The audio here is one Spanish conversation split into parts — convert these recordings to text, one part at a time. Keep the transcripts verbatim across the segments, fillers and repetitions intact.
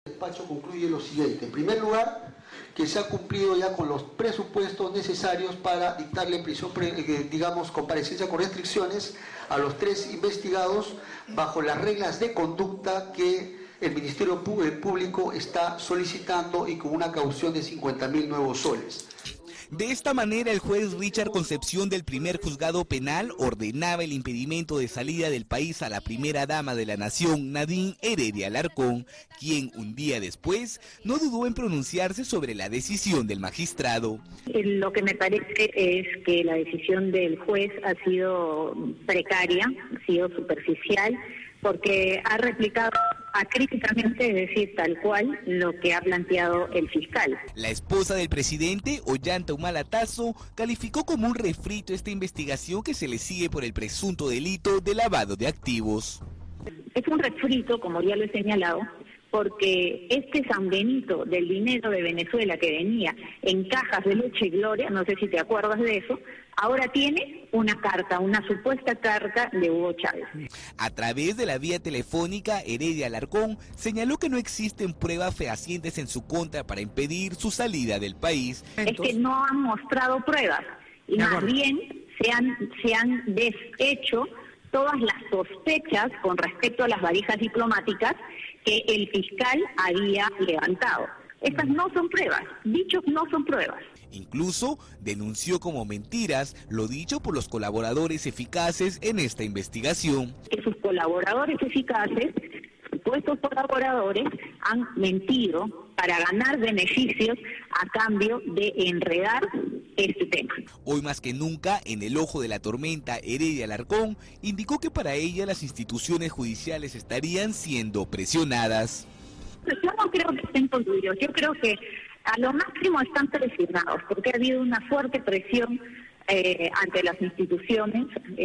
El despacho concluye lo siguiente. En primer lugar, que se ha cumplido ya con los presupuestos necesarios para dictarle en prisión, digamos, comparecencia con restricciones a los tres investigados bajo las reglas de conducta que el Ministerio Público está solicitando y con una caución de cincuenta mil nuevos soles. De esta manera, el juez Richard Concepción del primer juzgado penal ordenaba el impedimento de salida del país a la primera dama de la nación, Nadine Heredia Alarcón, quien un día después no dudó en pronunciarse sobre la decisión del magistrado. Lo que me parece es que la decisión del juez ha sido precaria, ha sido superficial, porque ha replicado acríticamente, es decir, tal cual, lo que ha planteado el fiscal. La esposa del presidente, Ollanta Humala Tasso, calificó como un refrito esta investigación que se le sigue por el presunto delito de lavado de activos. Es un refrito, como ya lo he señalado, porque este San Benito del dinero de Venezuela que venía en cajas de Lucha y Gloria, no sé si te acuerdas de eso, ahora tiene una carta, una supuesta carta de Hugo Chávez. A través de la vía telefónica, Heredia Alarcón señaló que no existen pruebas fehacientes en su contra para impedir su salida del país. Es que no han mostrado pruebas y más bien se han, se han deshecho todas las sospechas con respecto a las valijas diplomáticas que el fiscal había levantado. Estas no son pruebas, dichos no son pruebas. Incluso denunció como mentiras lo dicho por los colaboradores eficaces en esta investigación. Que sus colaboradores eficaces, supuestos colaboradores, han mentido para ganar beneficios a cambio de enredar este tema. Hoy más que nunca, en el ojo de la tormenta, Heredia Alarcón indicó que para ella las instituciones judiciales estarían siendo presionadas. Yo no creo que estén concluidos, yo creo que a lo máximo están presionados, porque ha habido una fuerte presión eh, ante las instituciones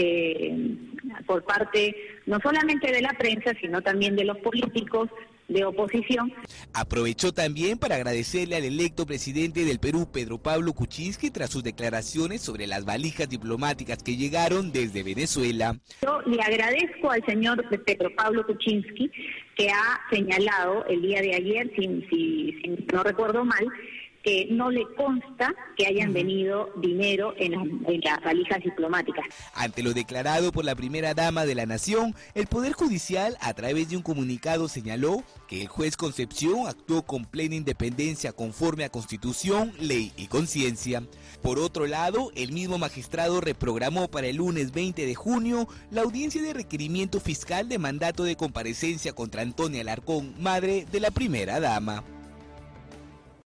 eh, por parte no solamente de la prensa, sino también de los políticos de oposición. Aprovechó también para agradecerle al electo presidente del Perú, Pedro Pablo Kuczynski, tras sus declaraciones sobre las valijas diplomáticas que llegaron desde Venezuela. Yo le agradezco al señor Pedro Pablo Kuczynski, que ha señalado el día de ayer, si, si, si no recuerdo mal, que no le consta que hayan venido dinero en las, en las valijas diplomáticas. Ante lo declarado por la primera dama de la nación, el Poder Judicial, a través de un comunicado, señaló que el juez Concepción actuó con plena independencia conforme a Constitución, ley y conciencia. Por otro lado, el mismo magistrado reprogramó para el lunes veinte de junio la audiencia de requerimiento fiscal de mandato de comparecencia contra Antonia Alarcón, madre de la primera dama.